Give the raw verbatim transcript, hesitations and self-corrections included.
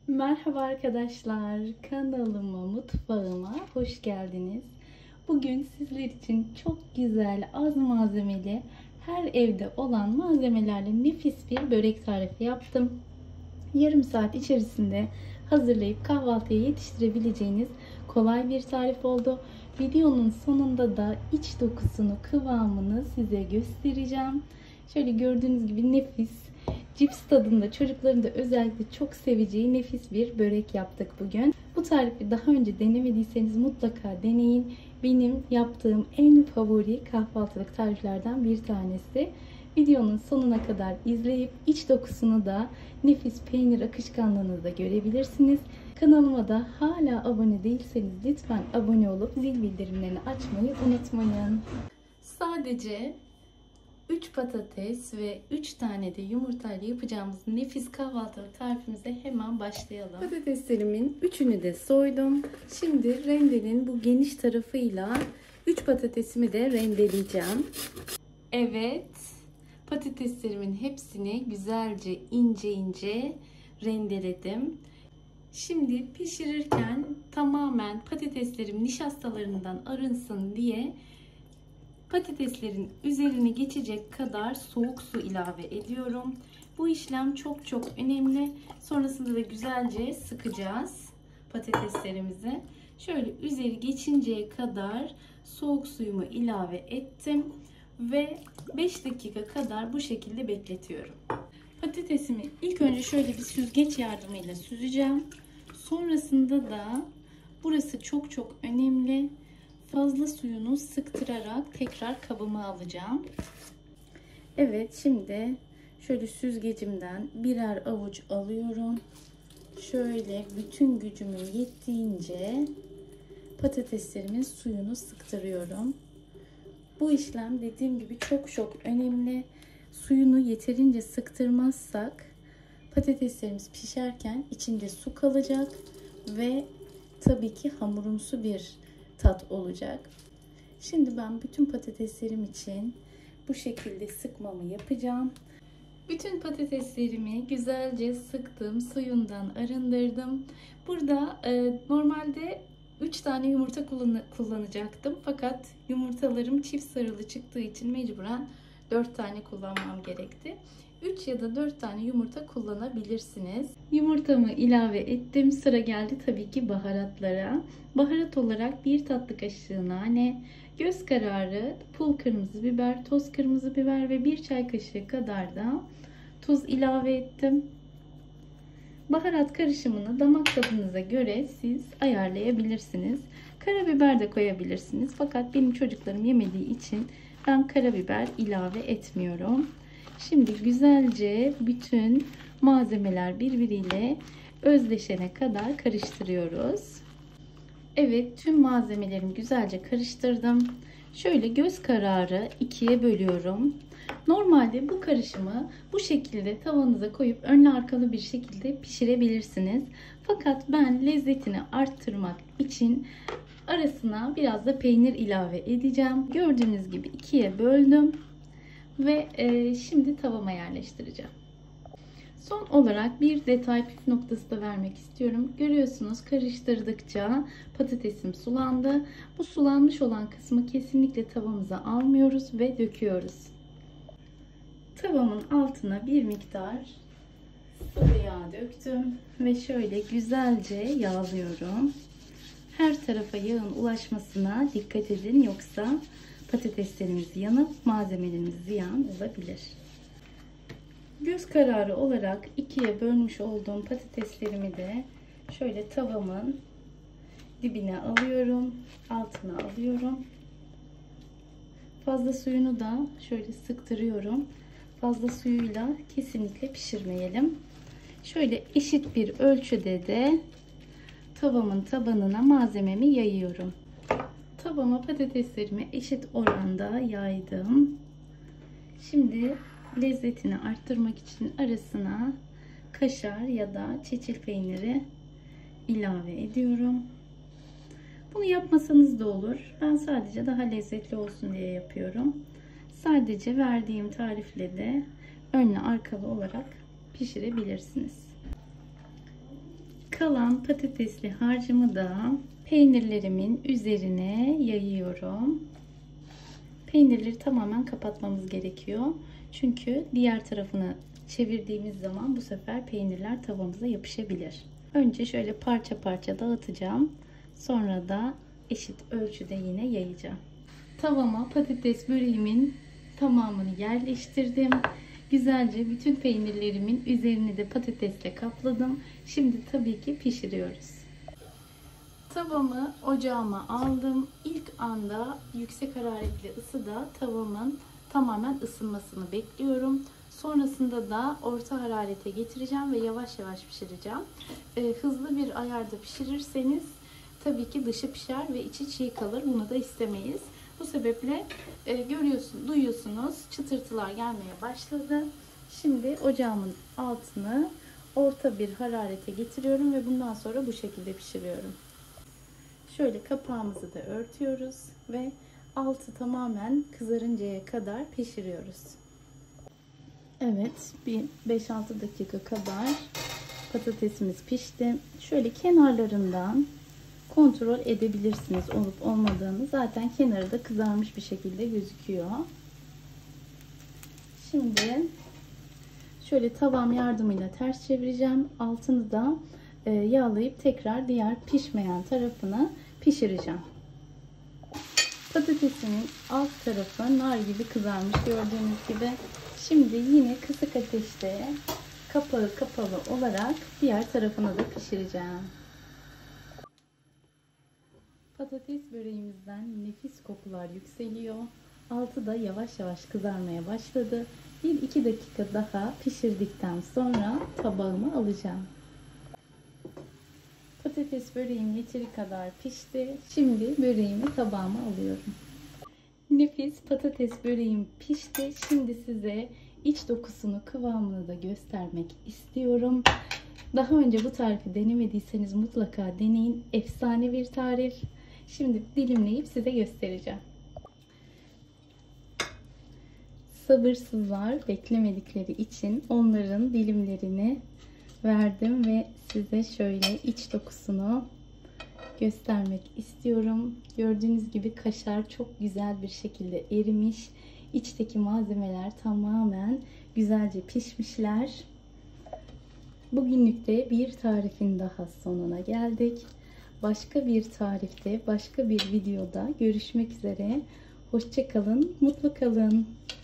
Merhaba arkadaşlar, kanalıma, mutfağıma hoş geldiniz. Bugün sizler için çok güzel, az malzemeli, her evde olan malzemelerle nefis bir börek tarifi yaptım. Yarım saat içerisinde hazırlayıp kahvaltıya yetiştirebileceğiniz kolay bir tarif oldu. Videonun sonunda da iç dokusunu, kıvamını size göstereceğim. Şöyle gördüğünüz gibi nefis, cips tadında, çocukların da özellikle çok seveceği nefis bir börek yaptık bugün. Bu tarifi daha önce denemediyseniz mutlaka deneyin. Benim yaptığım en favori kahvaltılık tariflerden bir tanesi. Videonun sonuna kadar izleyip iç dokusunu da nefis peynir akışkanlığını da görebilirsiniz. Kanalıma da hala abone değilseniz lütfen abone olup zil bildirimlerini açmayı unutmayın. Sadece üç patates ve üç tane de yumurtayla yapacağımız nefis kahvaltılık tarifimize hemen başlayalım. Patateslerimin üçünü de soydum. Şimdi rendenin bu geniş tarafıyla üç patatesimi de rendeleyeceğim. Evet, patateslerimin hepsini güzelce ince ince rendeledim. Şimdi pişirirken tamamen patateslerim nişastalarından arınsın diye patateslerin üzerine geçecek kadar soğuk su ilave ediyorum. Bu işlem çok çok önemli. Sonrasında da güzelce sıkacağız patateslerimizi. Şöyle üzeri geçinceye kadar soğuk suyumu ilave ettim ve beş dakika kadar bu şekilde bekletiyorum. Patatesimi ilk önce şöyle bir süzgeç yardımıyla süzeceğim. Sonrasında da burası çok çok önemli. Fazla suyunu sıktırarak tekrar kabıma alacağım. Evet, şimdi şöyle süzgecimden birer avuç alıyorum. Şöyle bütün gücümün yettiğince patateslerimin suyunu sıktırıyorum. Bu işlem dediğim gibi çok çok önemli. Suyunu yeterince sıktırmazsak patateslerimiz pişerken içinde su kalacak ve tabii ki hamurumsu bir tat olacak. Şimdi ben bütün patateslerim için bu şekilde sıkmamı yapacağım. Bütün patateslerimi güzelce sıktım, suyundan arındırdım. Burada e, normalde üç tane yumurta kullan kullanacaktım. Fakat yumurtalarım çift sarılı çıktığı için mecburen dört tane kullanmam gerekti. üç ya da dört tane yumurta kullanabilirsiniz. Yumurtamı ilave ettim. Sıra geldi tabii ki baharatlara. Baharat olarak bir tatlı kaşığı nane, göz kararı pul kırmızı biber, toz kırmızı biber ve bir çay kaşığı kadar da tuz ilave ettim. Baharat karışımını damak tadınıza göre siz ayarlayabilirsiniz. Karabiber de koyabilirsiniz. Fakat benim çocuklarım yemediği için ben karabiber ilave etmiyorum. Şimdi güzelce bütün malzemeler birbiriyle özleşene kadar karıştırıyoruz. Evet, tüm malzemelerimi güzelce karıştırdım. Şöyle göz kararı ikiye bölüyorum. Normalde bu karışımı bu şekilde tavanıza koyup önlü arkalı bir şekilde pişirebilirsiniz. Fakat ben lezzetini arttırmak için arasına biraz da peynir ilave edeceğim. Gördüğünüz gibi ikiye böldüm. Ve e, şimdi tavama yerleştireceğim. Son olarak bir detay püf noktası da vermek istiyorum. Görüyorsunuz, karıştırdıkça patatesim sulandı. Bu sulanmış olan kısmı kesinlikle tavamıza almıyoruz ve döküyoruz. Tavamın altına bir miktar sıvı yağ döktüm ve şöyle güzelce yağlıyorum. Her tarafa yağın ulaşmasına dikkat edin, yoksa patateslerimiz yanıp malzemelerimiz ziyan olabilir. Göz kararı olarak ikiye bölmüş olduğum patateslerimi de şöyle tavamın dibine alıyorum, altına alıyorum. Fazla suyunu da şöyle sıktırıyorum. Fazla suyuyla kesinlikle pişirmeyelim. Şöyle eşit bir ölçüde de tavamın tabanına malzememi yayıyorum. Tavama patateslerimi eşit oranda yaydım. Şimdi lezzetini arttırmak için arasına kaşar ya da çeçil peyniri ilave ediyorum. Bunu yapmasanız da olur. Ben sadece daha lezzetli olsun diye yapıyorum. Sadece verdiğim tarifle de önlü arkalı olarak pişirebilirsiniz. kalan patatesli harcımı da peynirlerimin üzerine yayıyorum. Peynirleri tamamen kapatmamız gerekiyor. Çünkü diğer tarafını çevirdiğimiz zaman bu sefer peynirler tavamıza yapışabilir. Önce şöyle parça parça dağıtacağım. Sonra da eşit ölçüde yine yayacağım. Tavama patates böreğimin tamamını yerleştirdim. Güzelce bütün peynirlerimin üzerini de patatesle kapladım. Şimdi tabii ki pişiriyoruz. Tavamı ocağıma aldım. İlk anda yüksek hararetli ısıda tavamın tamamen ısınmasını bekliyorum. Sonrasında da orta hararete getireceğim ve yavaş yavaş pişireceğim. Ee, hızlı bir ayarda pişirirseniz tabii ki dışı pişer ve içi çiğ kalır. Bunu da istemeyiz. Bu sebeple e, görüyorsunuz, duyuyorsunuz çıtırtılar gelmeye başladı. Şimdi ocağımın altını orta bir hararete getiriyorum ve bundan sonra bu şekilde pişiriyorum. Şöyle kapağımızı da örtüyoruz ve altı tamamen kızarıncaya kadar pişiriyoruz. Evet, bir beş altı dakika kadar patatesimiz pişti. Şöyle kenarlarından kontrol edebilirsiniz olup olmadığını. Zaten kenarı da kızarmış bir şekilde gözüküyor. Şimdi şöyle tavam yardımıyla ters çevireceğim. Altını da e, yağlayıp tekrar diğer pişmeyen tarafını pişireceğim. Patatesimin alt tarafı nar gibi kızarmış gördüğünüz gibi. Şimdi yine kısık ateşte kapağı kapalı olarak diğer tarafını da pişireceğim. Patates böreğimizden nefis kokular yükseliyor. Altı da yavaş yavaş kızarmaya başladı. bir iki dakika daha pişirdikten sonra tabağıma alacağım. Patates böreğim yeteri kadar pişti. Şimdi böreğimi tabağıma alıyorum. Nefis patates böreğim pişti. Şimdi size iç dokusunu, kıvamını da göstermek istiyorum. Daha önce bu tarifi denemediyseniz mutlaka deneyin. Efsane bir tarif. Şimdi dilimleyip size göstereceğim. Sabırsızlar beklemedikleri için onların dilimlerini verdim ve size şöyle iç dokusunu göstermek istiyorum. Gördüğünüz gibi kaşar çok güzel bir şekilde erimiş. İçteki malzemeler tamamen güzelce pişmişler. Bugünlük de bir tarifin daha sonuna geldik. Başka bir tarifte, başka bir videoda görüşmek üzere. Hoşça kalın, mutlu kalın.